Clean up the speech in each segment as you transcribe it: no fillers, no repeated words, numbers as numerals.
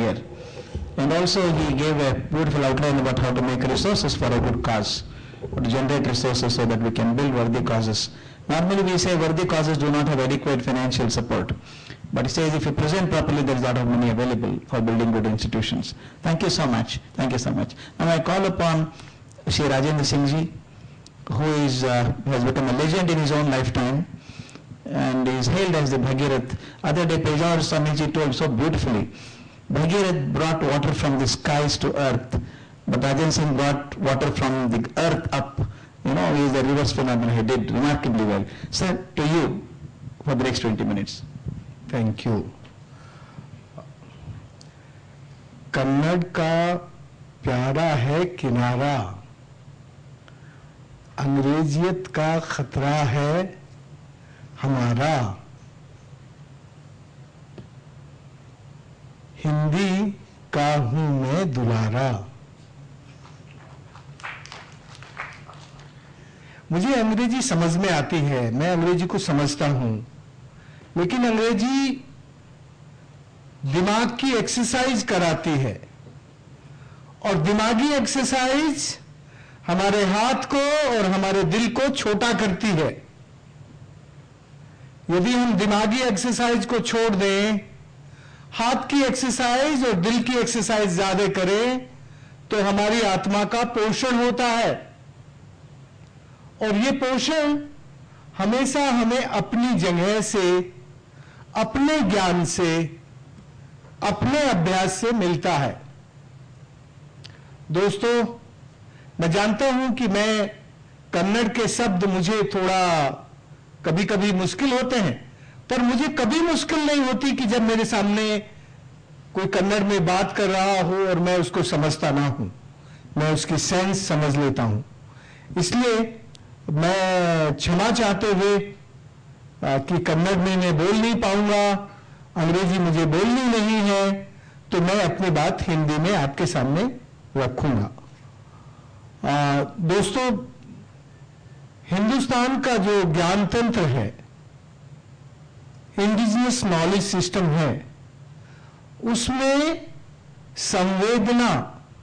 there. And also he gave a beautiful outline about how to make resources for a good cause, to generate resources so that we can build worthy causes. Normally we say worthy causes do not have adequate financial support. But he says if you present properly, there is a lot of money available for building good institutions. Thank you so much. Thank you so much. Now I call upon Shri Rajendra Singh Ji, who has become a legend in his own lifetime and is hailed as the Bhagirath. Other day Pejawar Swamiji told so beautifully, Bhagirath brought water from the skies to earth, but Rajendra Singh brought water from the earth up. You know, he is the reverse phenomenon. He did remarkably well. Sir, to you for the next 20 minutes. Thank you. Kannada का प्यारा है किनारा, अंग्रेजियत का खतरा है हमारा, हिंदी का हूं मैं दुलारा. मुझे अंग्रेजी समझ में आती है, मैं अंग्रेजी को समझता हूं, लेकिन अंग्रेजी दिमाग की एक्सरसाइज कराती है और दिमागी एक्सरसाइज हमारे हाथ को और हमारे दिल को छोटा करती है. यदि हम दिमागी एक्सरसाइज को छोड़ दें, हाथ की एक्सरसाइज और दिल की एक्सरसाइज ज्यादा करें, तो हमारी आत्मा का पोषण होता है. और ये पोषण हमेशा हमें अपनी जगह से, अपने ज्ञान से, अपने अभ्यास से मिलता है. दोस्तों, मैं जानता हूं कि मैं कन्नड़ के शब्द मुझे थोड़ा कभी कभी मुश्किल होते हैं, पर मुझे कभी मुश्किल नहीं होती कि जब मेरे सामने कोई कन्नड़ में बात कर रहा हो और मैं उसको समझता ना हूं. मैं उसकी सेंस समझ लेता हूं. इसलिए मैं क्षमा चाहते हुए कि कन्नड़ में मैं बोल नहीं पाऊंगा, अंग्रेजी मुझे बोलनी नहीं है, तो मैं अपनी बात हिंदी में आपके सामने रखूंगा. दोस्तों, हिंदुस्तान का जो ज्ञान तंत्र है, इंडिजिनस नॉलेज सिस्टम है, उसमें संवेदना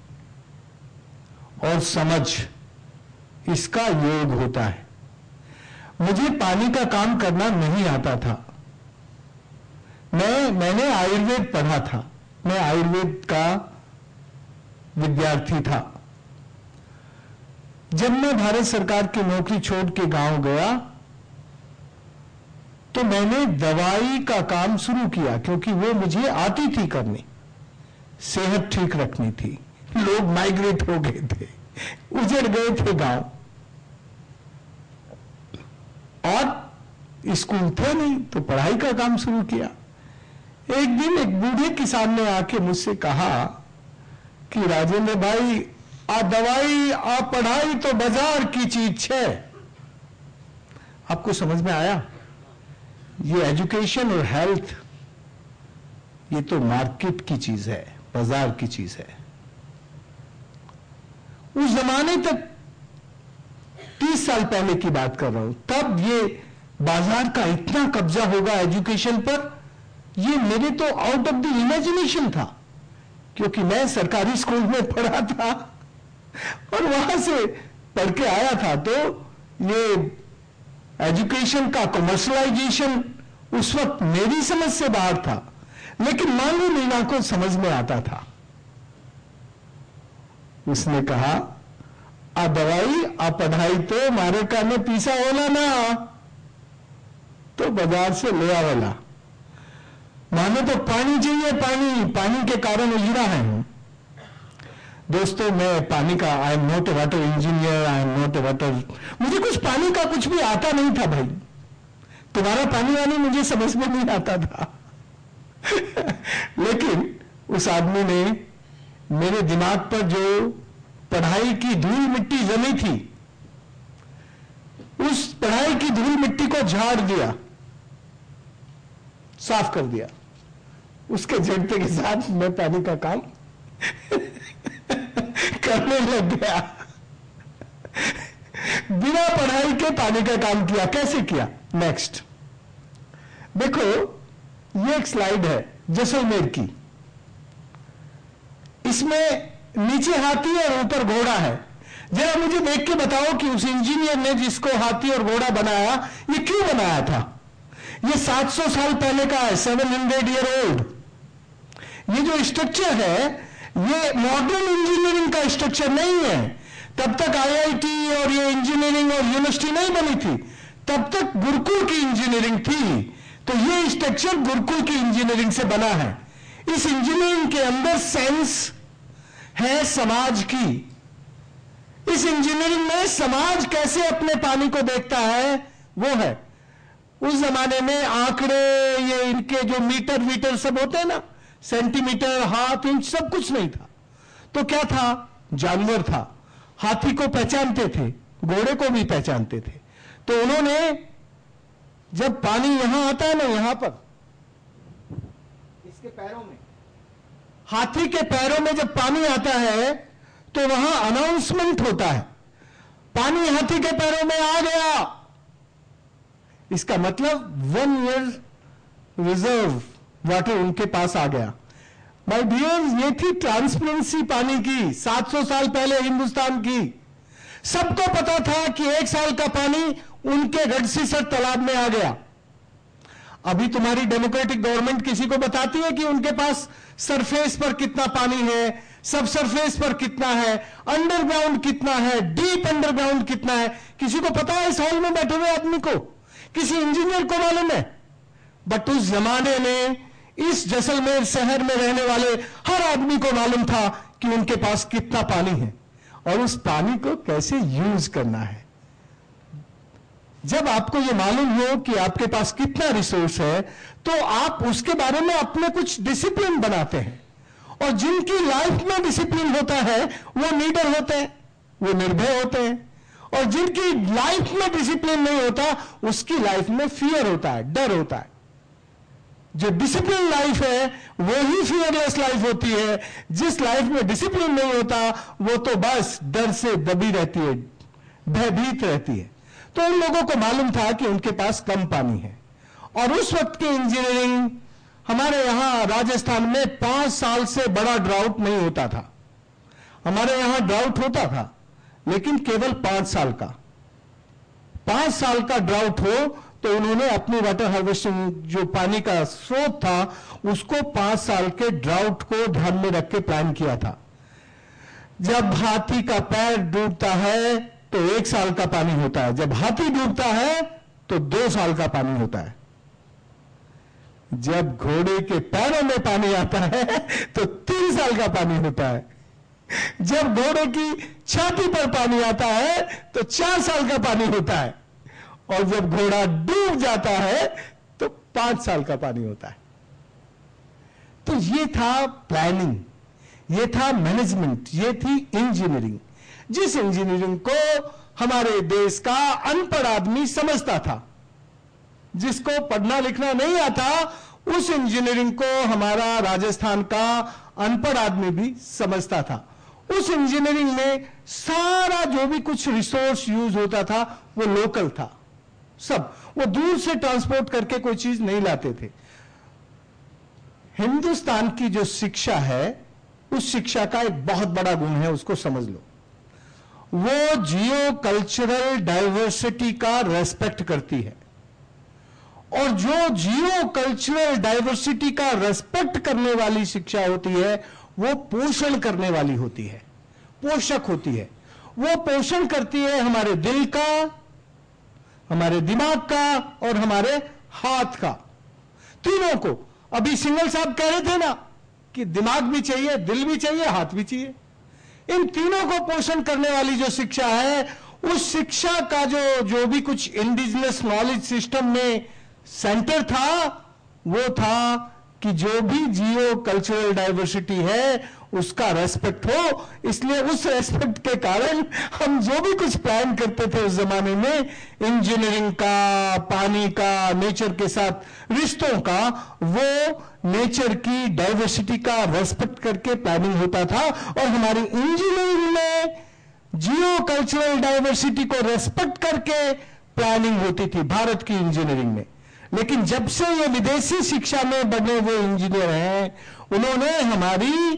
और समझ इसका योग होता है. मुझे पानी का काम करना नहीं आता था. मैंने आयुर्वेद पढ़ा था, मैं आयुर्वेद का विद्यार्थी था. जब मैं भारत सरकार की नौकरी छोड़ के गांव गया, तो मैंने दवाई का काम शुरू किया, क्योंकि वो मुझे आती थी करनी. सेहत ठीक रखनी थी. लोग माइग्रेट हो गए थे, उजड़ गए थे गांव, और स्कूल थे नहीं, तो पढ़ाई का काम शुरू किया. एक दिन एक बूढ़े किसान ने आके मुझसे कहा कि राजेंद्र भाई, आ दवाई आ पढ़ाई तो बाजार की चीज है. आपको समझ में आया? ये एजुकेशन और हेल्थ, ये तो मार्केट की चीज है, बाजार की चीज है. उस जमाने तक 30 साल पहले की बात कर रहा हूं, तब ये बाजार का इतना कब्जा होगा एजुकेशन पर, ये मेरे तो आउट ऑफ द इमेजिनेशन था. क्योंकि मैं सरकारी स्कूल में पढ़ा था और वहां से पढ़ के आया था, तो ये एजुकेशन का कमर्शलाइजेशन उस वक्त मेरी समझ से बाहर था. लेकिन मांगू मीना को समझ में आता था. उसने कहा, आ दवाई आ पढ़ाई तो मारे काने पीसा होला ना, तो बाजार से ले आवेला. माने तो पानी चाहिए, पानी के कारण उजड़ा है. दोस्तों, मैं पानी का, I am not a water engineer, I am not a water, मुझे कुछ पानी का कुछ भी आता नहीं था भाई. तुम्हारा पानी वानी मुझे समझ में नहीं आता था. लेकिन उस आदमी ने मेरे दिमाग पर जो पढ़ाई की धूल मिट्टी जमी थी, उस पढ़ाई की धूल मिट्टी को झाड़ दिया, साफ कर दिया. उसके झटके के साथ मैं पानी का काम करने लग गया. बिना पढ़ाई के पानी का काम किया. कैसे किया? नेक्स्ट देखो, ये एक स्लाइड है जैसलमेर की. इसमें नीचे हाथी और ऊपर घोड़ा है। जरा मुझे देख के बताओ कि उस इंजीनियर ने जिसको हाथी और घोड़ा बनाया, ये क्यों बनाया था? ये 700 साल पहले का है, 700 ईयर ओल्ड। ये जो स्ट्रक्चर है, ये मॉडर्न इंजीनियरिंग का स्ट्रक्चर नहीं है। तब तक आईआईटी और ये इंजीनियरिंग और यूनिवर्सिटी नहीं बनी थी, तब तक गुरुकुल की इंजीनियरिंग थी। तो ये स्ट्रक्चर गुरुकुल की इंजीनियरिंग से बना है। इस इंजीनियरिंग के अंदर सेंस है समाज की। इस इंजीनियरिंग में समाज कैसे अपने पानी को देखता है वो है। उस जमाने में आंकड़े, ये इनके जो मीटर वीटर सब होते हैं ना, सेंटीमीटर, हाथ, इंच, सब कुछ नहीं था। तो क्या था? जानवर था। हाथी को पहचानते थे, घोड़े को भी पहचानते थे। तो उन्होंने, जब पानी यहां आता है ना, यहां पर इसके पैरों में, हाथी के पैरों में जब पानी आता है तो वहां अनाउंसमेंट होता है, पानी हाथी के पैरों में आ गया। इसका मतलब 1 ईयर रिजर्व वाटर उनके पास आ गया। माय डियर्स, ये थी ट्रांसपेरेंसी पानी की 700 साल पहले हिंदुस्तान की। सबको पता था कि 1 साल का पानी उनके गढ़सीसर तालाब में आ गया। अभी तुम्हारी डेमोक्रेटिक गवर्नमेंट किसी को बताती है कि उनके पास सरफेस पर कितना पानी है, सब सरफेस पर कितना है, अंडरग्राउंड कितना है, डीप अंडरग्राउंड कितना है? किसी को पता है? इस हॉल में बैठे हुए आदमी को, किसी इंजीनियर को मालूम है? बट उस जमाने में इस जैसलमेर शहर में रहने वाले हर आदमी को मालूम था कि उनके पास कितना पानी है और उस पानी को कैसे यूज करना है। जब आपको यह मालूम हो कि आपके पास कितना रिसोर्स है, तो आप उसके बारे में अपने कुछ डिसिप्लिन बनाते हैं। और जिनकी लाइफ में डिसिप्लिन होता है वो लीडर होते हैं, वो निर्भय होते हैं। और जिनकी लाइफ में डिसिप्लिन नहीं होता, उसकी लाइफ में फियर होता है, डर होता है। जो डिसिप्लिन लाइफ है वो ही फियरलेस लाइफ होती है। जिस लाइफ में डिसिप्लिन नहीं होता वो तो बस डर से दबी रहती है, भयभीत रहती है। तो उन लोगों को मालूम था कि उनके पास कम पानी है। और उस वक्त की इंजीनियरिंग, हमारे यहां राजस्थान में 5 साल से बड़ा ड्राउट नहीं होता था। हमारे यहां ड्राउट होता था लेकिन केवल 5 साल का। 5 साल का ड्राउट हो तो उन्होंने अपनी वाटर हार्वेस्टिंग, जो पानी का स्रोत था, उसको 5 साल के ड्राउट को ध्यान में रख के प्लान किया था। जब हाथी का पैर डूबता है तो 1 साल का पानी होता है, जब हाथी डूबता है तो 2 साल का पानी होता है। जब घोड़े के पैरों में पानी आता है तो 3 साल का पानी होता है। जब घोड़े की छाती पर पानी आता है तो 4 साल का पानी होता है। और जब घोड़ा डूब जाता है तो 5 साल का पानी होता है। तो ये था प्लानिंग, ये था मैनेजमेंट, ये थी इंजीनियरिंग। जिस इंजीनियरिंग को हमारे देश का अनपढ़ आदमी समझता था, जिसको पढ़ना लिखना नहीं आता, उस इंजीनियरिंग को हमारा राजस्थान का अनपढ़ आदमी भी समझता था। उस इंजीनियरिंग में सारा जो भी कुछ रिसोर्स यूज होता था वो लोकल था, सब। वो दूर से ट्रांसपोर्ट करके कोई चीज नहीं लाते थे। हिंदुस्तान की जो शिक्षा है, उस शिक्षा का एक बहुत बड़ा गुण है, उसको समझ लो। वो जियो कल्चरल डाइवर्सिटी का रेस्पेक्ट करती है। और जो जियो कल्चरल डाइवर्सिटी का रेस्पेक्ट करने वाली शिक्षा होती है, वो पोषण करने वाली होती है, पोषक होती है। वो पोषण करती है हमारे दिल का, हमारे दिमाग का और हमारे हाथ का, तीनों को। अभी सिंगल साहब कह रहे थे ना कि दिमाग भी चाहिए, दिल भी चाहिए, हाथ भी चाहिए। इन तीनों को पोषण करने वाली जो शिक्षा है, उस शिक्षा का जो भी कुछ इंडिजिनस नॉलेज सिस्टम में सेंटर था, वो था कि जो भी जियो कल्चरल डाइवर्सिटी है उसका रेस्पेक्ट हो। इसलिए उस रेस्पेक्ट के कारण हम जो भी कुछ प्लान करते थे उस जमाने में, इंजीनियरिंग का, पानी का, नेचर के साथ रिश्तों का, वो नेचर की डाइवर्सिटी का रेस्पेक्ट करके प्लानिंग होता था। और हमारी इंजीनियरिंग में जियो कल्चरल डाइवर्सिटी को रेस्पेक्ट करके प्लानिंग होती थी, भारत की इंजीनियरिंग में। लेकिन जब से ये विदेशी शिक्षा में बने हुए इंजीनियर हैं, उन्होंने हमारी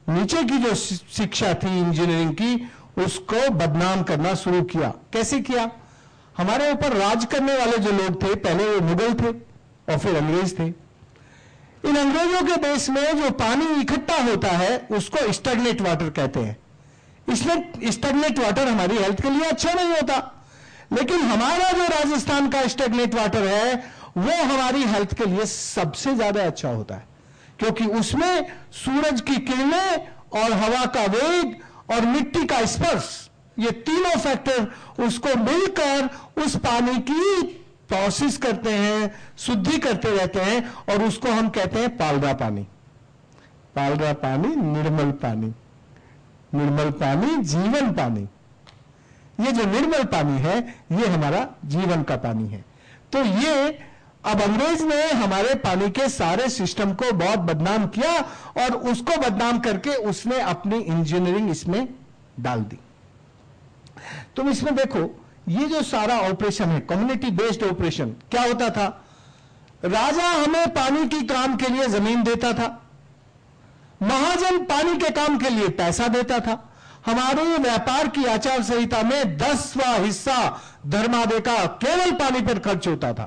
नीचे की जो शिक्षा थी इंजीनियरिंग की, उसको बदनाम करना शुरू किया। कैसे किया? हमारे ऊपर राज करने वाले जो लोग थे, पहले वो मुगल थे और फिर अंग्रेज थे। इन अंग्रेजों के देश में जो पानी इकट्ठा होता है उसको स्टैग्नेट वाटर कहते हैं। इसमें स्टैग्नेट वाटर हमारी हेल्थ के लिए अच्छा नहीं होता, लेकिन हमारा जो राजस्थान का स्टैग्नेट वाटर है वो हमारी हेल्थ के लिए सबसे ज्यादा अच्छा होता है, क्योंकि उसमें सूरज की किरणें और हवा का वेग और मिट्टी का स्पर्श, ये तीनों फैक्टर उसको मिलकर उस पानी की प्रोसेस करते हैं, शुद्धि करते रहते हैं, और उसको हम कहते हैं पालरा पानी। पालरा पानी, निर्मल पानी। निर्मल पानी, जीवन पानी। ये जो निर्मल पानी है ये हमारा जीवन का पानी है। तो ये अब अंग्रेज ने हमारे पानी के सारे सिस्टम को बहुत बदनाम किया, और उसको बदनाम करके उसने अपनी इंजीनियरिंग इसमें डाल दी। तुम इसमें देखो, ये जो सारा ऑपरेशन है कम्युनिटी बेस्ड ऑपरेशन, क्या होता था? राजा हमें पानी की काम के लिए जमीन देता था, महाजन पानी के काम के लिए पैसा देता था। हमारे व्यापार की आचार संहिता में 10वां हिस्सा धर्मादय का केवल पानी पर खर्च होता था,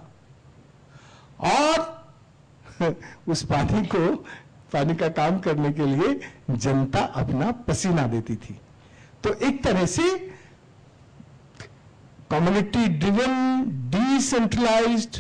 और उस पानी को, पानी का काम करने के लिए जनता अपना पसीना देती थी। तो एक तरह से कम्युनिटी ड्रिवन डिसेंट्रलाइज्ड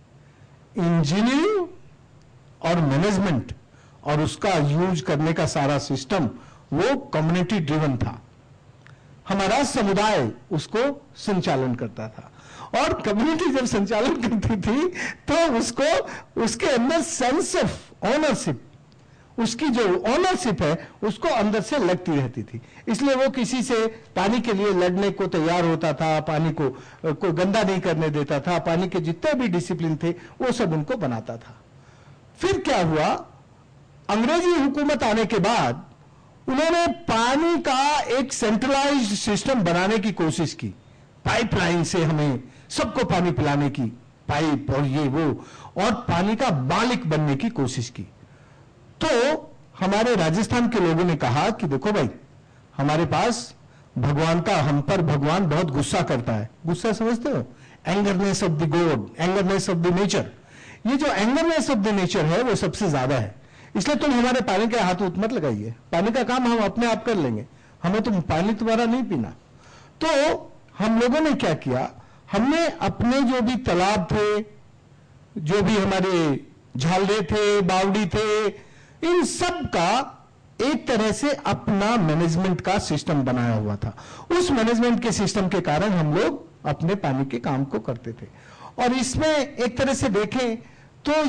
इंजीनियरिंग और मैनेजमेंट और उसका यूज करने का सारा सिस्टम वो कम्युनिटी ड्रिवन था। हमारा समुदाय उसको संचालन करता था, और कम्युनिटी जब संचालन करती थी तो उसको, उसके अंदर सेंस ऑफ ऑनरशिप, उसकी जो ऑनरशिप है उसको अंदर से लगती रहती थी। इसलिए वो किसी से पानी के लिए लड़ने को तैयार होता था, पानी को कोई गंदा नहीं करने देता था, पानी के जितने भी डिसिप्लिन थे वो सब उनको बनाता था। फिर क्या हुआ? अंग्रेजी हुकूमत आने के बाद उन्होंने पानी का एक सेंट्रलाइज्ड सिस्टम बनाने की कोशिश की। पाइपलाइन से हमें सबको पानी पिलाने की, पाइप और ये वो, और पानी का मालिक बनने की कोशिश की। तो हमारे राजस्थान के लोगों ने कहा कि देखो भाई, हमारे पास भगवान का, हम पर भगवान बहुत गुस्सा करता है। गुस्सा समझते हो? Angerness of the god, angerness of the nature. ये जो एंगरनेस ऑफ द नेचर है वो सबसे ज्यादा है, इसलिए तुम हमारे पानी के हाथ मत लगाइए, पानी का काम हम अपने आप कर लेंगे, हमें तुम पानी तुम्हारा नहीं पीना। तो हम लोगों ने क्या किया? हमने अपने जो भी तालाब थे, जो भी हमारे झालरे थे, बावड़ी थे, इन सब का एक तरह से अपना मैनेजमेंट का सिस्टम बनाया हुआ था। उस मैनेजमेंट के सिस्टम के कारण हम लोग अपने पानी के काम को करते थे। और इसमें एक तरह से देखें तो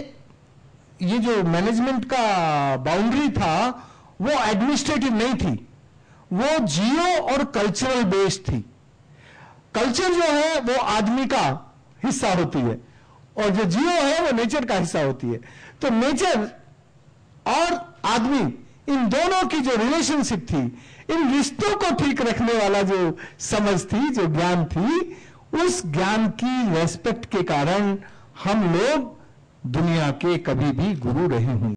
ये जो मैनेजमेंट का बाउंड्री था वो एडमिनिस्ट्रेटिव नहीं थी, वो जियो और कल्चरल बेस्ड थी। कल्चर जो है वो आदमी का हिस्सा होती है, और जो जियो है वो नेचर का हिस्सा होती है। तो नेचर और आदमी, इन दोनों की जो रिलेशनशिप थी, इन रिश्तों को ठीक रखने वाला जो समझ थी, जो ज्ञान थी, उस ज्ञान की रेस्पेक्ट के कारण हम लोग दुनिया के कभी भी गुरु रहे होंगे।